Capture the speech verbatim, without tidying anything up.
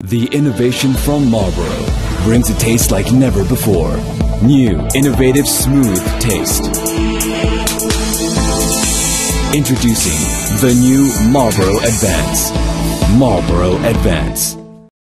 The innovation from Marlboro brings a taste like never before. New, innovative, smooth taste. Introducing the new Marlboro Advance. Marlboro Advance.